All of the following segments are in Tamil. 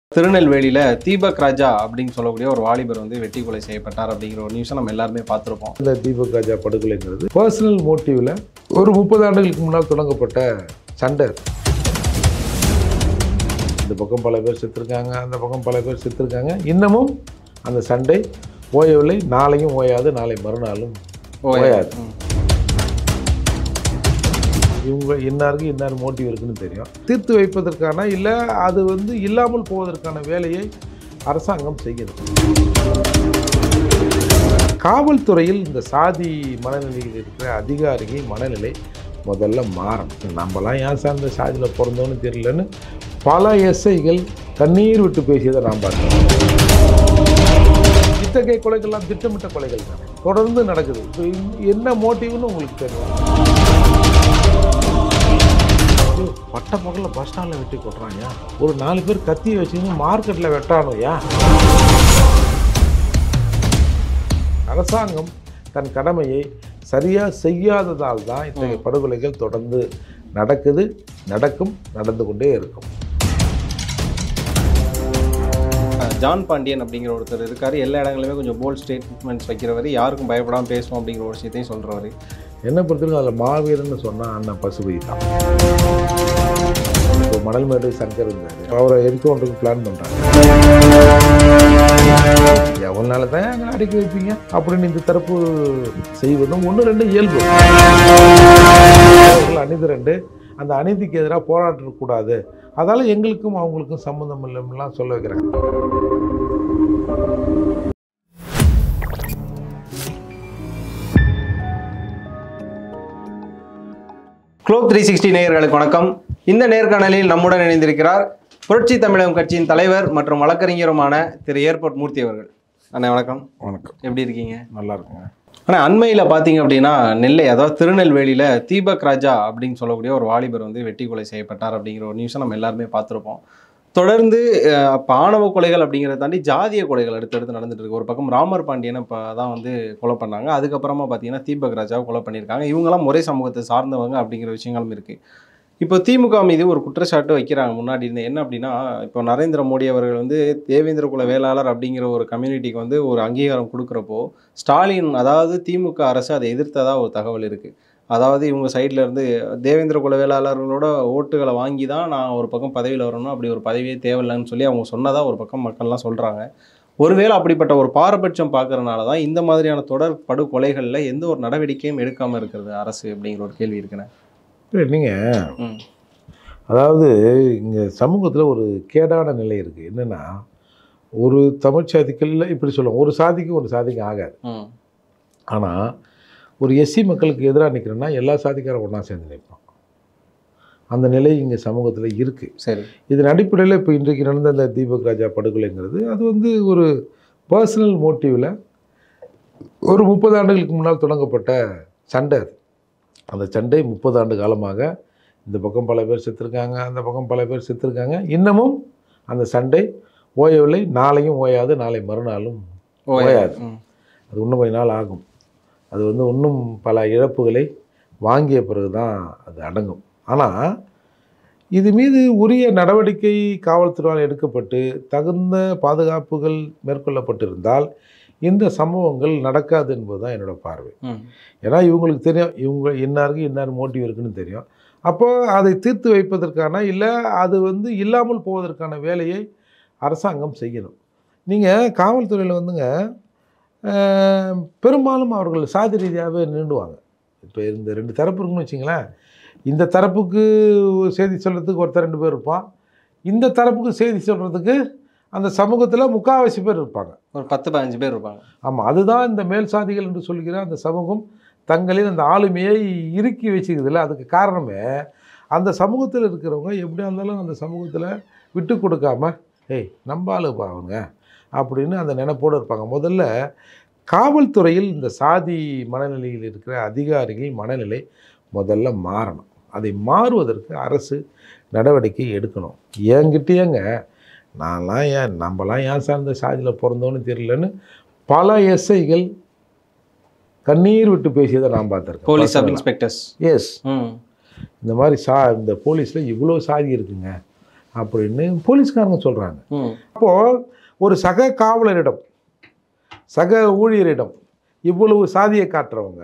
திருநெல்வேலியில தீபக் ராஜா அப்படின்னு சொல்லக்கூடிய ஒரு வாலிபர் வந்து வெட்டி கொலை செய்யப்பட்டார் அப்படிங்கிற ஒரு நியூஸை நம்ம எல்லாருமே பார்த்துருப்போம். இந்த தீபக் ராஜா படுகொலைங்கிறது பர்சனல் மோட்டிவ்ல ஒரு 30 ஆண்டுகளுக்கு முன்னால் தொடங்கப்பட்ட சண்டை. இந்த பக்கம் பல பேர் செத்துருக்காங்க, அந்த பக்கம் பல பேர் செத்துருக்காங்க. இன்னமும் அந்த சண்டை ஓயவில்லை. நாளையும் ஓயாது, நாளை மறுநாளும் ஓயாது. இவங்க இன்னாருக்கு இன்னார் மோட்டிவ் இருக்குன்னு தெரியும். தீர்த்து வைப்பதற்கான இல்லை அது இல்லாமல் போவதற்கான வேலையை அரசாங்கம் செய்கிறது. காவல்துறையில் இந்த சாதி மனநிலையில் இருக்கிற அதிகாரிகள் மனநிலை முதல்ல மாறணும். நம்மலாம் ஏன் சார்ந்த சாதியில் பிறந்தோன்னு தெரியலன்னு பல எஸ்ஐகள் கண்ணீர் விட்டு பேசியதை நாம் பார்க்கிறோம். இத்தகைய கொலைகள்லாம் திட்டமிட்ட கொலைகள் தானே தொடர்ந்து நடக்குது. இப்போ என்ன மோட்டிவ்னு உங்களுக்கு தெரியும். பட்ட பகலில் பஸ் ஸ்டாண்டில் வெட்டி கொட்டுறாங்க. ஒரு 4 பேர் கத்தியை வச்சுன்னு மார்க்கெட்டில் வெட்டானோயா. அரசாங்கம் தன் கடமையை சரியாக செய்யாததால் தான் இத்தகைய படுகொலைகள் தொடர்ந்து நடக்குது, நடக்கும், நடந்து கொண்டே இருக்கும். ஜான் பாண்டியன் அப்படிங்கிற ஒருத்தர் இருக்காரு. எல்லா இடங்களிலுமே கொஞ்சம் போல்ட் ஸ்டேட்மெண்ட்ஸ் வைக்கிறவர், யாருக்கும் பயப்படாமல் பேசுவோம் அப்படிங்கிற ஒரு விஷயத்தையும் சொல்கிறவர். என்ன பொறுத்தவரைக்கும் அதில் மாவீரன்னு சொன்னால் அண்ணன் பசுபதி தான். இப்போ மணல்மேடு சங்கர் இருந்தார், அவரை எரிக்கோன்றதுக்கு பிளான் பண்ணுறாங்க. எவனால தான் அங்கே அடக்கி வைப்பீங்க அப்படின்னு இந்த தரப்பு செய்வதும் 1-2 இயல்பு. அநீதி அந்த அநீதிக்கு எதிராக போராடக்கூடாது, அதால் எங்களுக்கும் அவங்களுக்கும் சம்மந்தம் இல்லைலாம் சொல்ல வைக்கிறாங்க. குளோப் 360 நேயர்களுக்கு வணக்கம். இந்த நேர்காணலில் நம்முடன் இணைந்திருக்கிறார் புரட்சி தமிழகம் கட்சியின் தலைவர் மற்றும் வழக்கறிஞருமான திரு ஏர்போர்ட் மூர்த்தி அவர்கள். அண்ணா வணக்கம். வணக்கம். எப்படி இருக்கீங்க? நல்லா இருக்குங்க. ஆனால் அண்மையில் பார்த்தீங்க அப்படின்னா நெல்லை, அதாவது திருநெல்வேலியில் தீபக் ராஜா அப்படின்னு சொல்லக்கூடிய ஒரு வாலிபர் வந்து வெட்டி கொலை செய்யப்பட்டார் அப்படிங்கிற ஒரு நியூஸை நம்ம எல்லாருமே பார்த்துருப்போம். தொடர்ந்து ஆணவ கொலைகள் அப்படிங்கிறத தாண்டி ஜாதிய கொலைகள் அடுத்தடுத்து நடந்துட்டு இருக்கு. ஒரு பக்கம் ராமர் பாண்டியனை இப்போ தான் வந்து கொலை பண்ணாங்க. அதுக்கப்புறமா பார்த்தீங்கன்னா தீபக் ராஜாவை கொலை பண்ணியிருக்காங்க. இவங்கெல்லாம் ஒரே சமூகத்தை சார்ந்தவங்க அப்படிங்கிற விஷயங்களும் இருக்குது. இப்போ திமுக மீது ஒரு குற்றச்சாட்டு வைக்கிறாங்க முன்னாடி இருந்து. என்ன அப்படின்னா, இப்போ நரேந்திர மோடி அவர்கள் வந்து தேவேந்திர குல வேளாளர் அப்படிங்கிற ஒரு கம்யூனிட்டிக்கு வந்து ஒரு அங்கீகாரம் கொடுக்குறப்போ ஸ்டாலின், அதாவது திமுக அரசு அதை எதிர்த்ததாக ஒரு தகவல் இருக்குது. அதாவது இவங்க சைடில் இருந்து தேவேந்திர குல வேளாளர்களோட ஓட்டுகளை வாங்கி தான் நான் ஒரு பக்கம் பதவியில் வரணும், அப்படி ஒரு பதவியே தேவையில்லைன்னு சொல்லி அவங்க சொன்னதாக ஒரு பக்கம் மக்கள்லாம் சொல்கிறாங்க. ஒருவேளை அப்படிப்பட்ட ஒரு பாரபட்சம் பார்க்கறனால தான் இந்த மாதிரியான தொடர் படுகொலைகளில் எந்த ஒரு நடவடிக்கையும் எடுக்காமல் இருக்கிறது அரசு அப்படிங்கிற ஒரு கேள்வி இருக்குண்ணே. நீங்கள் அதாவது இங்கே சமூகத்தில் ஒரு கேடான நிலை இருக்குது. என்னென்னா, ஒரு தமிழ் சாதிகளில் இப்படி சொல்லுவோம், ஒரு சாதிக்கு ஒரு சாதிக்கு ஆகாது. ஆனால் ஒரு எஸ்சி மக்களுக்கு எதிராக நிற்கிறேன்னா எல்லா சாதிக்காரும் ஒன்றா சேர்ந்து நிற்பான். அந்த நிலை இங்கே சமூகத்தில் இருக்குது. சரி, இதன் அடிப்படையில் இப்போ இன்றைக்கு நடந்த இந்த தீபக் ராஜா படுகொலைங்கிறது அது ஒரு பர்சனல் மோட்டிவில் ஒரு 30 ஆண்டுகளுக்கு முன்னால் தொடங்கப்பட்ட சண்டை. அந்த சண்டை 30 ஆண்டு காலமாக இந்த பக்கம் பல பேர் செத்துருக்காங்க, அந்த பக்கம் பல பேர் செத்துருக்காங்க. இன்னமும் அந்த சண்டை ஓயவில்லை. நாளையும் ஓயாது, நாளை மறுநாளும் ஓயாது. அது இன்னும் கொஞ்ச நாள் ஆகும். அது இன்னும் பல இழப்புகளை வாங்கிய பிறகு தான் அது அடங்கும். ஆனால் இது மீது உரிய நடவடிக்கை காவல்துறையால் எடுக்கப்பட்டு தகுந்த பாதுகாப்புகள் மேற்கொள்ளப்பட்டிருந்தால் இந்த சம்பவங்கள் நடக்காது என்பது தான் என்னோடய பார்வை. ஏன்னா இவங்களுக்கு தெரியும், இவங்க இன்னாருக்கு இன்னார் மோட்டிவ் இருக்குன்னு தெரியும். அப்போ அதை தீர்த்து வைப்பதற்கான இல்லை அது இல்லாமல் போவதற்கான வேலையை அரசாங்கம் செய்யணும். நீங்கள் காவல்துறையில் பெரும்பாலும் அவர்கள் சாதி ரீதியாகவே நின்றுவாங்க. இப்போ இந்த 2 தரப்பு இருக்குன்னு வச்சிங்களேன். இந்த தரப்புக்கு செய்தி சொல்கிறதுக்கு ஒருத்தர் 2 பேர் இருப்பான். இந்த தரப்புக்கு செய்தி சொல்கிறதுக்கு அந்த சமூகத்தில் 3/4 பேர் இருப்பாங்க. ஒரு 10-15 பேர் இருப்பாங்க. ஆமாம், அதுதான் இந்த மேல் சாதிகள் என்று சொல்கிற அந்த சமூகம் தங்களின் அந்த ஆளுமையை இறுக்கி வச்சுக்கிறதுல. அதுக்கு காரணமே அந்த சமூகத்தில் இருக்கிறவங்க எப்படியா இருந்தாலும் அந்த சமூகத்தில் விட்டு கொடுக்காம நம்பாளுப்பா அவங்க அப்படின்னு அந்த நினைப்போடு இருப்பாங்க. முதல்ல காவல்துறையில் இந்த சாதி மனநிலையில் இருக்கிற அதிகாரிகள் மனநிலை முதல்ல மாறணும். அதை மாறுவதற்கு அரசு நடவடிக்கை எடுக்கணும். என்கிட்டேங்க நம்மலாம் ஏன் சார்ந்த சாதியில் பிறந்தோன்னு தெரியலன்னு பல எஸ்ஐகள் கண்ணீர் விட்டு பேசியதை நான் பார்த்துருக்கேன். Police sub inspectors. எஸ், இந்த மாதிரி இந்த போலீஸில் இவ்வளோ சாதி இருக்குங்க, அப்படின்னு போலீஸ்காரங்க சொல்கிறாங்க. ம். அப்போது ஒரு சக காவலரிடம், சக ஊழியரிடம் இவ்வளவு சாதியை காட்டுறவங்க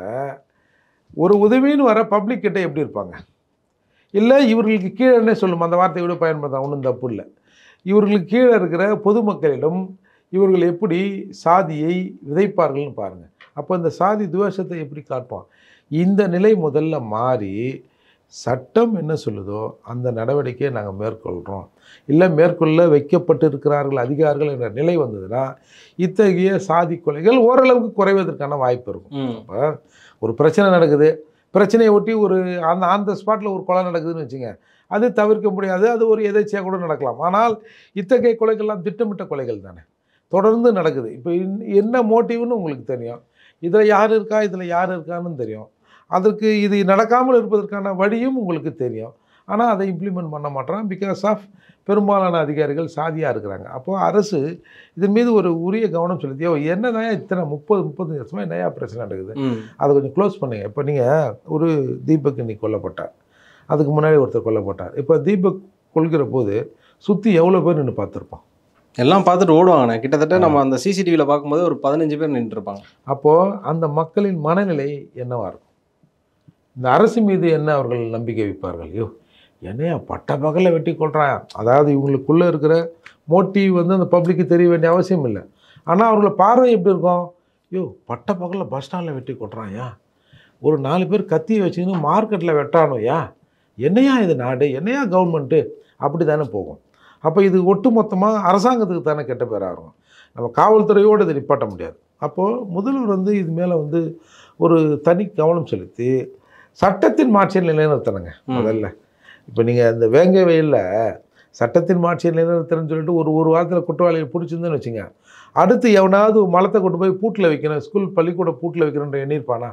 ஒரு உதவின்னு வர பப்ளிக் கிட்ட எப்படி இருப்பாங்க? இல்லை இவர்களுக்கு கீழே என்ன சொல்லும், அந்த வார்த்தையை கூட பயன்படுத்தலாம், ஒன்றும் தப்பு இல்லை. இவர்களுக்கு கீழே இருக்கிற பொதுமக்களிடம் இவர்கள் எப்படி சாதியை விதைப்பார்கள்னு பாருங்கள். அப்போ இந்த சாதி துவேஷத்தை எப்படி காட்பான்? இந்த நிலை முதல்ல மாறி சட்டம் என்ன சொல்லுதோ அந்த நடவடிக்கையை நாங்கள் மேற்கொள்கிறோம், இல்லை மேற்கொள்ள வைக்கப்பட்டு இருக்கிறார்கள் அதிகாரிகள் என்ற நிலை வந்ததுன்னா இத்தகைய சாதி கொலைகள் ஓரளவுக்கு குறைவதற்கான வாய்ப்பு இருக்கும். அப்போ ஒரு பிரச்சனை நடக்குது, பிரச்சனையை ஒட்டி ஒரு அந்த ஸ்பாட்டில் ஒரு கொலை நடக்குதுன்னு வச்சுங்க, அது தவிர்க்க முடியாது, அது ஒரு எதேச்சியாக கூட நடக்கலாம். ஆனால் இத்தகைய கொலைகள்லாம் திட்டமிட்ட கொலைகள் தானே, தொடர்ந்து நடக்குது. இப்போ என்ன மோட்டிவ்னு உங்களுக்கு தெரியும், இதில் யார் இருக்கா இதில் யார் இருக்கான்னு தெரியும், அதற்கு இது நடக்காமல் இருப்பதற்கான வழியும் உங்களுக்கு தெரியும். ஆனால் அதை இம்ப்ளிமெண்ட் பண்ண மாட்டோம், பிகாஸ் ஆஃப் பெரும்பாலான அதிகாரிகள் சாதியாக இருக்கிறாங்க. அப்போது அரசு இதன் மீது ஒரு உரிய கவனம் செலுத்தியோ என்னதான் இத்தனை 30-35 வருஷமாக என்னையா பிரச்சனை நடக்குது, அதை கொஞ்சம் க்ளோஸ் பண்ணுங்க. இப்போ நீங்கள் ஒரு தீபக் இன்னைக்கு கொல்லப்பட்டார், அதுக்கு முன்னாடி ஒருத்தர் கொல்லப்பட்டார். இப்போ தீபக் கொள்கிற போது சுற்றி எவ்வளோ பேர் நின்று பார்த்துருப்போம்? எல்லாம் பார்த்துட்டு ஓடுவாங்கண்ணே. கிட்டத்தட்ட நம்ம அந்த சிசிடிவியில் பார்க்கும்போது ஒரு 15 பேர் நின்றுருப்பாங்க. அப்போது அந்த மக்களின் மனநிலை என்னவாக இருக்கும்? இந்த அரசு மீது என்ன அவர்கள் நம்பிக்கை வைப்பார்கள்? ஐயோ என்னையா பட்ட பகலில் வெட்டி கொள்கிறான், அதாவது இவங்களுக்குள்ளே இருக்கிற மோட்டிவ் அந்த பப்ளிக்கு தெரிய வேண்டிய அவசியம் இல்லை. ஆனால் அவர்கள பார்வை எப்படி இருக்கும்? ஐயோ பட்ட பகலில் பஸ் ஸ்டாண்டில் வெட்டி கொள்கிறான்யா, ஒரு 4 பேர் கத்தி வச்சுன்னு மார்க்கெட்டில் வெட்டானோயா, என்னையா இது நாடு, என்னையா கவர்மெண்ட்டு, அப்படி தானே போகும். அப்போ இது ஒட்டு மொத்தமாக அரசாங்கத்துக்கு தானே கெட்ட பேராக இருக்கும். நம்ம காவல்துறையோடு இதை நிப்பாட்ட முடியாது. அப்போது முதல்வர் இது மேலே ஒரு தனி கவனம் செலுத்தி சட்டத்தின் மாட்சியை நிலைநிறுத்தணுங்க முதல்ல. இப்போ நீங்கள் இந்த வேங்கை வெயிலில் சட்டத்தின் மாட்சியை நிலைநிறுத்தணும்னு சொல்லிட்டு ஒரு வாரத்தில் குற்றவாளியை பிடிச்சிருந்துன்னு வச்சுங்க, அடுத்து எவனாவது மலத்தை கொண்டு போய் பூட்டில் வைக்கணும், ஸ்கூல் பள்ளிக்கூட பூட்டில் வைக்கணுன்ற எண்ணிருப்பானா?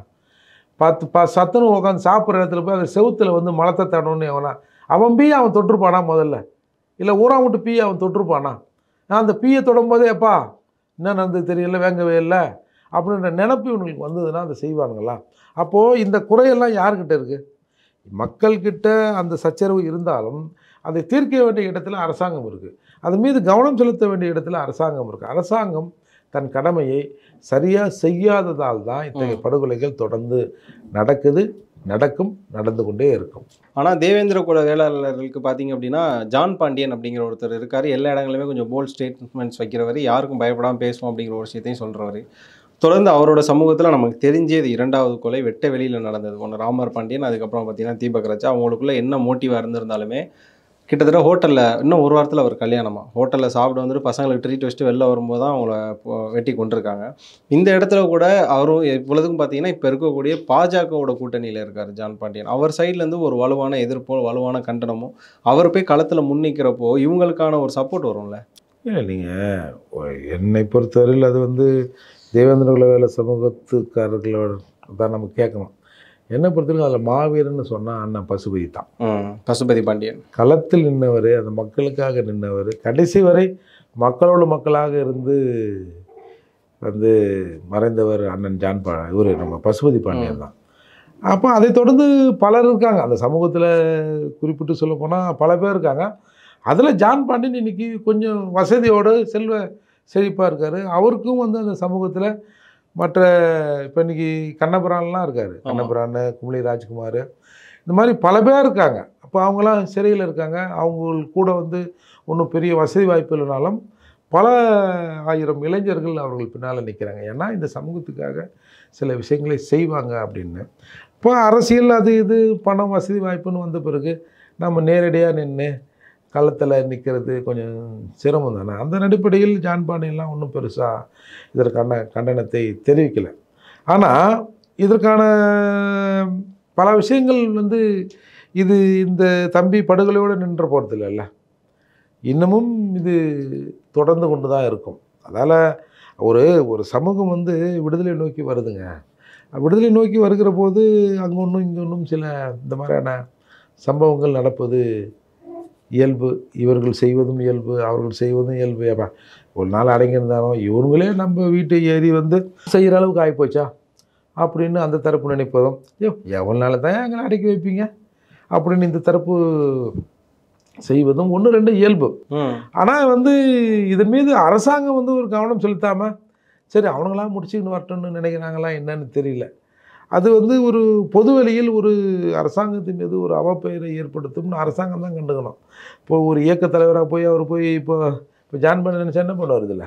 சத்துன்னு உட்காந்து சாப்பிட்ற இடத்துல போய் அந்த செவுத்தில் மலத்தை தடணும்னு எவனா அவன் பீயை அவன் தொட்டிருப்பானா முதல்ல? இல்லை ஊராக விட்டு பீயை அவன் தொட்டிருப்பானா? நான் அந்த பீயை தொடும்போதே எப்பா என்ன நடந்தது தெரியல வேங்க வெயிலில் அப்படின்ற நினப்பு இவங்களுக்கு வந்ததுன்னா அதை செய்வானுங்களா? அப்போது இந்த குறையெல்லாம் யார்கிட்ட இருக்குது? மக்கள்கிட்ட அந்த சச்சரவு இருந்தாலும் அதை தீர்க்க வேண்டிய இடத்துல அரசாங்கம் இருக்குது, அது மீது கவனம் செலுத்த வேண்டிய இடத்துல அரசாங்கம் இருக்குது. அரசாங்கம் தன் கடமையை சரியாக செய்யாததால் தான் இத்தகைய படுகொலைகள் தொடர்ந்து நடக்கும், நடந்து கொண்டே இருக்கும். ஆனால் தேவேந்திர குல வேளாளர்களுக்கு பார்த்தீங்க அப்படின்னா ஜான் பாண்டியன் அப்படிங்கிற ஒருத்தர் இருக்கார். எல்லா இடங்களுமே கொஞ்சம் போல்ட் ஸ்டேட்மெண்ட்ஸ் வைக்கிறவர், யாருக்கும் பயப்படாமல் பேசுவோம் அப்படிங்கிற ஒரு விஷயத்தையும் சொல்கிறவர். தொடர்ந்து அவரோட சமூகத்தில் நமக்கு தெரிஞ்சது 2வது கொலை வெட்ட வெளியில் நடந்தது. ஒன்று ராமர் பாண்டியன், அதுக்கப்புறம் பார்த்தீங்கன்னா தீபக் ராஜா. அவங்களுக்குள்ள என்ன மோட்டிவாக இருந்திருந்தாலுமே கிட்டத்தட்ட ஹோட்டலில் இன்னும் ஒரு வாரத்தில் அவர் கல்யாணமாக ஹோட்டலில் சாப்பிட பசங்களுக்கு ட்ரீட் வச்சுட்டு வெளில வரும்போது தான் அவங்கள வெட்டி கொண்டிருக்காங்க. இந்த இடத்துல கூட அவரும் இவ்வளவுக்கும் பார்த்தீங்கன்னா இப்போ இருக்கக்கூடிய பாஜகவோட கூட்டணியில் இருக்கார் ஜான் பாண்டியன். அவர் சைட்லேருந்து ஒரு வலுவான எதிர்ப்போ வலுவான கண்டனமும் அவர் போய் களத்தில் முன்னிக்கிறப்போ இவங்களுக்கான ஒரு சப்போர்ட் வரும்ல. இல்லை நீங்கள் என்னை பொறுத்தவரையில் அது தேவேந்திர குல வேலை சமூகத்துக்காரர்களோட தான் நம்ம கேட்கணும். என்னை பொறுத்தவரைக்கும் அதில் மாவீரன்னு சொன்னால் அண்ணன் பசுபதி தான். பசுபதி பாண்டியன் களத்தில் நின்றவர், அந்த மக்களுக்காக நின்றவர், கடைசி வரை மக்களோட மக்களாக இருந்து மறைந்தவர் அண்ணன் இவர் நம்ம பசுபதி பாண்டியன் தான். அப்போ அதை தொடர்ந்து பலர் இருக்காங்க அந்த சமூகத்தில், குறிப்பிட்டு சொல்ல போனால் பல பேர் இருக்காங்க. அதில் ஜான் பாண்டியன் இன்றைக்கி கொஞ்சம் வசதியோடு செழிப்பாக இருக்கார். அவருக்கும் அந்த சமூகத்தில் மற்ற இப்போ இன்றைக்கி கண்ணபிரான்லாம் இருக்கார், கண்ணபிரான், குமளி ராஜ்குமார், இந்த மாதிரி பல பேர் இருக்காங்க. அப்போ அவங்களாம் சிறையில் இருக்காங்க. அவங்க கூட ஒன்றும் பெரிய வசதி வாய்ப்பு இல்லைனாலும் பல ஆயிரம் இளைஞர்கள் அவர்கள் பின்னால் நிற்கிறாங்க. ஏன்னா இந்த சமூகத்துக்காக சில விஷயங்களை செய்வாங்க அப்படின்னு. இப்போ அரசியல் அது இது பணம் வசதி வாய்ப்புன்னு வந்த பிறகு நம்ம நேரடியாக நின்று களத்தில் நிற்கிறது கொஞ்சம் சிரமம் தானே. அந்த அடிப்படையில் ஜான் பாண்டியன்லாம் ஒன்றும் பெருசாக இதற்கான கண்டனத்தை தெரிவிக்கலை. ஆனால் இதற்கான பல விஷயங்கள் இது இந்த தம்பி படுகொலையோடு நின்ற போகிறது இல்லைல்ல, இன்னமும் இது தொடர்ந்து கொண்டு தான் இருக்கும். அதால் ஒரு சமூகம் விடுதலை நோக்கி வருதுங்க. விடுதலை நோக்கி வருகிற போது அங்கே ஒன்றும் இங்கே ஒன்றும் சில இந்த மாதிரியான சம்பவங்கள் நடப்பது இயல்பு. இவர்கள் செய்வதும் இயல்பு, அவர்கள் செய்வதும் இயல்பு. ஏப்பா ஒரு நாள் அடங்கியிருந்தாலும் இவங்களே நம்ம வீட்டை ஏறி செய்கிற அளவுக்கு ஆகிப்போச்சா அப்படின்னு அந்த தரப்பு நினைப்பதும், எவ்வளோ நாள் தான் எங்களை அடக்கி வைப்பீங்க அப்படின்னு இந்த தரப்பு செய்வதும் 1 2 இயல்பு. ம். ஆனால் வந்து இதன் மீது அரசாங்கம் வந்து ஒரு கவனம் செலுத்தாமல் சரி அவனுங்களாம் முடிச்சுக்கின்னு வரட்டும்னு நினைக்கிறாங்களா என்னன்னு தெரியல. அது வந்து ஒரு பொதுவெளியில் ஒரு அரசாங்கத்தின் மீது ஒரு அவப்பெயரை ஏற்படுத்தும்னு அரசாங்கம் தான் கண்டுக்கணும். இப்போ ஒரு இயக்க தலைவராக போய் அவர் போய் இப்போ ஜாயின் பண்ண நினச்சா என்ன பண்ணுவார்? இதில்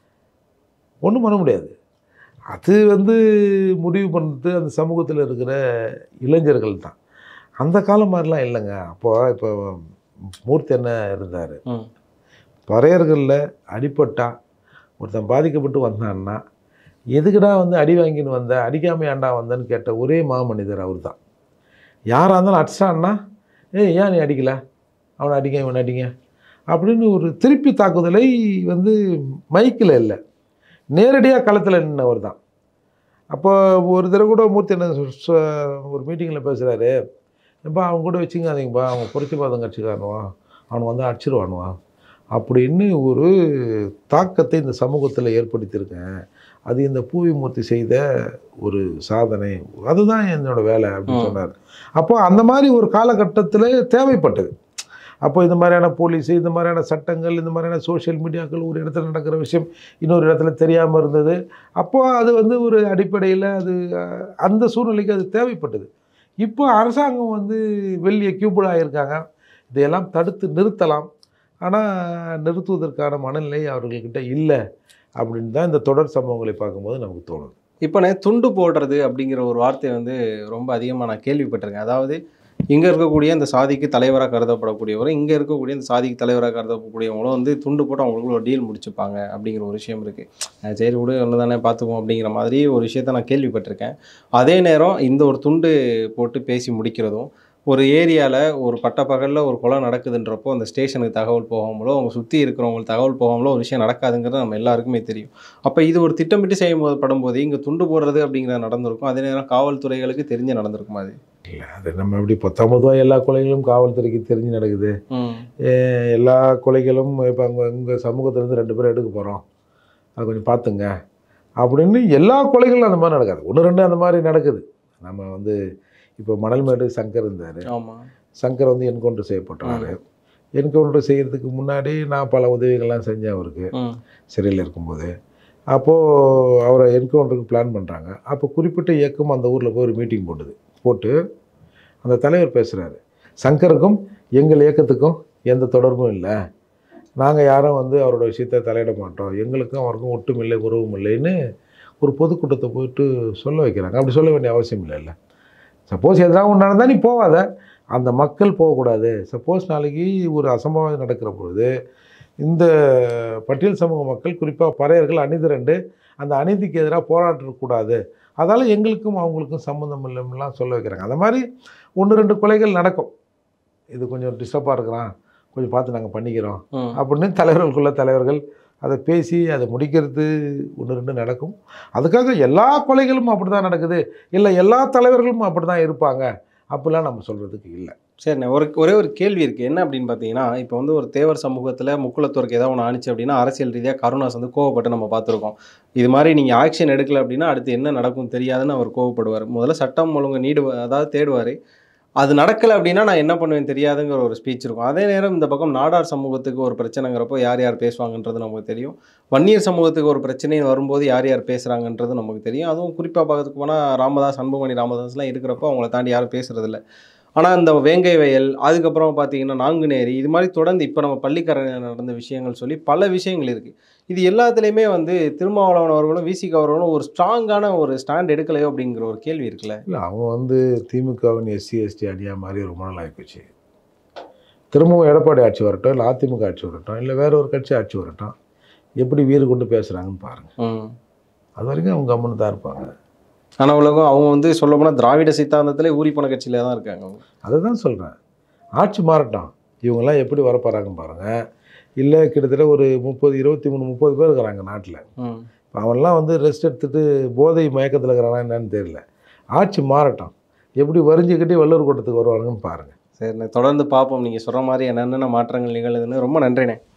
ஒன்றும் பண்ண முடியாது. அது வந்து முடிவு பண்ணுறது அந்த சமூகத்தில் இருக்கிற இளைஞர்கள் தான். அந்த காலம் மாதிரிலாம் இல்லைங்க. இப்போ மூர்த்தி என்ன இருந்தார், ம். பறையர்களில் அடிப்பட்டா ஒருத்தன் பாதிக்கப்பட்டு வந்தான்னா எதுக்குடா வந்து அடி வாங்கின்னு வந்த, அடிக்காமல் ஏன்டா வந்தேன்னு கேட்ட ஒரே மாமனிதர் அவர் தான். யாராக இருந்தாலும் அடிச்சான்னா ஏன் நீ அடிக்கலை, அவனை அடிங்க இவனை அடிங்க அப்படின்னு ஒரு திருப்பி தாக்குதலை வந்து மைக்கில் இல்லை, நேரடியாக களத்தில் நின்றவர் தான். அப்போ ஒரு தடவை கூட மூர்த்தி என்ன ஒரு மீட்டிங்கில் பேசுகிறாரு, எப்பா அவங்க கூட வச்சுக்காதீங்கப்பா, அவங்க புரட்சிவாதம் கட்சிக்காரனுவா, அவனை வந்து அடிச்சிருவானுவா அப்படின்னு ஒரு தாக்கத்தை இந்த சமூகத்தில் ஏற்படுத்தியிருக்கேன். அது இந்த பூவிமூர்த்தி செய்த ஒரு சாதனை, அதுதான் என்னோடய வேலை அப்படின்னு சொன்னார். அப்போ அந்த மாதிரி ஒரு காலகட்டத்தில் தேவைப்பட்டது. அப்போ இந்த மாதிரியான போலீஸு, இந்த மாதிரியான சட்டங்கள், இந்த மாதிரியான சோஷியல் மீடியாக்கள், ஒரு இடத்துல நடக்கிற விஷயம் இன்னொரு இடத்துல தெரியாமல் இருந்தது. அப்போது அது வந்து ஒரு அடிப்படையில் அது அந்த சூழ்நிலைக்கு அது தேவைப்பட்டது. இப்போ அரசாங்கம் வந்து வெளியே கியூபிளாக இருக்காங்க, இதையெல்லாம் தடுத்து நிறுத்தலாம். ஆனால் நிறுத்துவதற்கான மனநிலை அவர்கள்கிட்ட இல்லை அப்படின்னு தான் இந்த தொடர் சம்பவங்களை பார்க்கும்போது நமக்கு தோணுது. இப்போ துண்டு போடுறது அப்படிங்கிற ஒரு வார்த்தையை வந்து ரொம்ப அதிகமாக நான் கேள்விப்பட்டிருக்கேன். அதாவது இங்கே இருக்கக்கூடிய இந்த சாதிக்கு தலைவராக கருதப்படக்கூடியவரும், இங்கே இருக்கக்கூடிய இந்த சாதிக்கு தலைவராக கருதப்படக்கூடியவங்களும் வந்து துண்டு போட்டு அவங்களுக்குள்ள ஒரு டீல் முடிச்சுப்பாங்க அப்படிங்கிற ஒரு விஷயம் இருக்குது. சரி விடு ஒன்று தானே பார்த்துக்குவோம் அப்படிங்கிற மாதிரி ஒரு விஷயத்த நான் கேள்விப்பட்டிருக்கேன். அதே நேரம் இந்த ஒரு துண்டு போட்டு பேசி முடிக்கிறதும், ஒரு ஏரியாவில் ஒரு பட்டப்பகலில் ஒரு கொலை நடக்குதுன்றப்போ அந்த ஸ்டேஷனுக்கு தகவல் போகாமலோ அவங்க சுற்றி இருக்கிறவங்களுக்கு தகவல் போகாமலோ ஒரு விஷயம் நடக்காதுங்கிறது நம்ம எல்லாருக்குமே தெரியும். அப்போ இது ஒரு திட்டமிட்டு படும்போது இங்கே துண்டு போடுறது அப்படிங்கிறது நடந்திருக்கும். அதே நேரம் காவல்துறைகளுக்கு தெரிஞ்சு நடந்திருக்குமா? அது இல்லை, அது நம்ம எப்படி 19 எல்லா கொலைகளும் காவல்துறைக்கு தெரிஞ்சு நடக்குது. எல்லா கொலைகளும் இப்போ அங்கே உங்கள் சமூகத்திலேருந்து 2 பேர் எடுக்க போகிறோம், அது கொஞ்சம் பார்த்துங்க அப்படின்னு எல்லா கொலைகளும் அந்த மாதிரி நடக்காது. 1 2 அந்த மாதிரி நடக்குது. நம்ம வந்து இப்போ மணல்மேடு சங்கர் இருந்தார். ஆமாம். சங்கர் வந்து என்கவுண்டர் செய்யப்பட்டார். என்கவுண்டர் செய்கிறதுக்கு முன்னாடி நான் பல உதவிகள்லாம் செஞ்சேன் அவருக்கு சிறையில் இருக்கும்போது. அப்போது அவரை என்கவுண்டருக்கு பிளான் பண்ணுறாங்க. அப்போ குறிப்பிட்ட இயக்கம் அந்த ஊரில் போய் ஒரு மீட்டிங் போட்டு அந்த தலைவர் பேசுகிறாரு, சங்கருக்கும் எங்கள் இயக்கத்துக்கும் எந்த தொடர்பும் இல்லை, நாங்கள் யாரும் வந்து அவரோட விஷயத்தை தலையிட மாட்டோம், எங்களுக்கும் அவருக்கும் ஒட்டும் இல்லை உறவும் இல்லைன்னு ஒரு பொதுக்கூட்டத்தை போயிட்டு சொல்ல வைக்கிறாங்க. அப்படி சொல்ல வேண்டிய அவசியம் இல்லை. சப்போஸ் எதனா ஒன்று நடந்தால் நீ போகாத, அந்த மக்கள் போகக்கூடாது. சப்போஸ் நாளைக்கு ஒரு அசம்பாவிதம் நடக்கிற பொழுது இந்த பட்டியல் சமூக மக்கள் குறிப்பாக பறையர்கள் அணிதிரண்டு அந்த அநீதிக்கு எதிராக போராடக்கூடாது, அதால் எங்களுக்கும் அவங்களுக்கும் சம்மந்தம் இல்லைலாம் சொல்ல வைக்கிறாங்க. அந்த மாதிரி 1 2 கொலைகள் நடக்கும். இது கொஞ்சம் டிஸ்டர்பாக இருக்கிறான், கொஞ்சம் பார்த்து நாங்கள் பண்ணிக்கிறோம் அப்படின்னு தலைவர்கள் அதை பேசி அதை முடிக்கிறது 1 2 நடக்கும். அதுக்காக எல்லா கொலைகளும் அப்படி தான் நடக்குது, இல்லை எல்லா தலைவர்களும் அப்படி தான் இருப்பாங்க அப்படிலாம் நம்ம சொல்கிறதுக்கு இல்லை. சரிண்ணே, ஒரே ஒரு கேள்வி இருக்குது. என்ன அப்படின்னு பார்த்தீங்கன்னா, இப்போ வந்து ஒரு தேவர் சமூகத்தில் முக்குளத்தோருக்கு ஏதாவது ஒன்று ஆணிச்சு அப்படின்னா அரசியல் ரீதியாக கருணாஸ் வந்து கோவப்பட்டு நம்ம பார்த்துருக்கோம். இது மாதிரி நீங்கள் ஆக்ஷன் எடுக்கலை அப்படின்னா அடுத்து என்ன நடக்கும் தெரியாதுன்னு அவர் கோவப்படுவார். முதல்ல சட்டம் ஒழுங்கு அதாவது தேடுவார். அது நடக்கலை அப்படின்னா நான் என்ன பண்ணுவேன் தெரியாதுங்கிற ஒரு ஸ்பீச் இருக்கும். அதே நேரம் இந்த பக்கம் நாடார் சமூகத்துக்கு ஒரு பிரச்சனைங்கிறப்போ யார் யார் பேசுவாங்கன்றது நமக்கு தெரியும். வன்னியர் சமூகத்துக்கு ஒரு பிரச்சனைன்னு வரும்போது யார் யார் பேசுகிறாங்கன்றது நமக்கு தெரியும். அதுவும் குறிப்பாக பார்க்கறதுக்கு போனால் ராமதாஸ், அன்புமணி ராமதாஸ்லாம் இருக்கிறப்போ அவங்கள தாண்டி யாரும் பேசுகிறதில்ல. ஆனால் இந்த வேங்கை வயல், அதுக்கப்புறம் பார்த்தீங்கன்னா நாங்குநேரி, இது மாதிரி தொடர்ந்து இப்போ நம்ம பள்ளிக்கரணையில் நடந்த விஷயங்கள் சொல்லி பல விஷயங்கள் இருக்குது. இது எல்லாத்துலேயுமே வந்து திருமாவளவன் அவர்களும் விசிக அவர்களும் ஒரு ஸ்ட்ராங்கான ஒரு ஸ்டாண்ட் எடுக்கலையோ அப்படிங்கிற ஒரு கேள்வி இருக்குல்ல. இல்லை, அவங்க வந்து திமுகவின் SC ST அணியாக மாதிரி ரொம்ப நாள் ஆகிப்போச்சு. திரும்பவும் எடப்பாடி ஆட்சி வரட்டும், இல்லை அதிமுக ஆட்சி வரட்டும், இல்லை வேற ஒரு கட்சி ஆட்சி வரட்டும், எப்படி வீறு கொண்டு பேசுகிறாங்கன்னு பாருங்கள். அது வரைக்கும் அவங்க கம்முன்னு தான் இருப்பாங்க. ஆனால் உலகம் அவங்க வந்து சொல்லப்போனால் திராவிட சித்தாந்தத்திலே ஊறிப்போன கட்சியில தான் இருக்காங்க. அவங்க அதை தான் சொல்கிறேன், ஆட்சி மாறட்டும், இவங்கெல்லாம் எப்படி வரப்போகிறாங்கன்னு பாருங்கள். இல்லை கிட்டத்தட்ட ஒரு 30 பேர் இருக்கிறாங்க நாட்டில். அவன்லாம் வந்து ரெஸ்ட் எடுத்துகிட்டு போதை மயக்கத்தில் இருக்கிறானா என்னன்னு தெரியல. ஆட்சி மாறட்டும், எப்படி வரிஞ்சிக்கிட்டே வல்லூர் கூட்டத்துக்கு வருவானுங்கன்னு பாருங்கள். சரிண்ணே, தொடர்ந்து பார்ப்போம். நீங்கள் சொல்கிற மாதிரி என்னென்ன மாற்றங்கள் நிகழுதுன்னு. ரொம்ப நன்றிண்ணே.